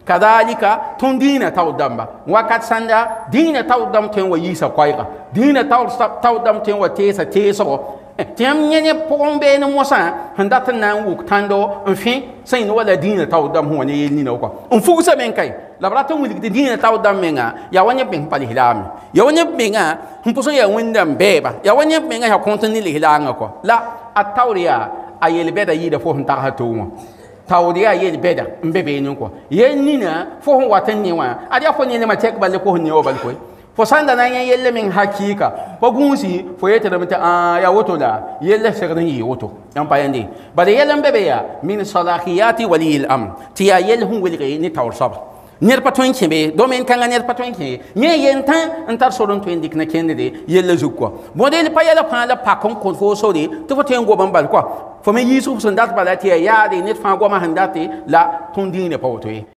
kadhalika tun dina tawdamba wakat sanda dina tawdam ten wa yisa koyga dina tawdam ten wa tesa teso tem nyene pombe no mosa handa tan nan wuk tando enfin sain wala dina tawdam ho ne yelni no ko fusa men kay la brata wulik de dina tawdam menga ya wanya ben pali hilam ya wanya benga puso ya windam beba ya wanya benga ya kontani li hilanga ko la atawriya ayel beda yida fo hanta ha to mo tawriya yel beda mbebe nyin ko yen nina fo hon watan ni wa adia fo ni ma tek balle ko ni o bal ko fo sanda na yan yelle min hakika fo gunsi fo yete da mata ya woto la yelle shagran yi woto yan payande bare yelle mbebe ya min salahiyati wali al amr ti ya yelle hun weli ni tawr sab ner patwen kebe domaine kanga ner patwen ke nye yentan antar soron to indik na kende yelle zukko model payala pala pakon ko fo sori to fo tengo bambal ko fo me yusuf sandat balati ya de net fa go ma handate la tondine pawto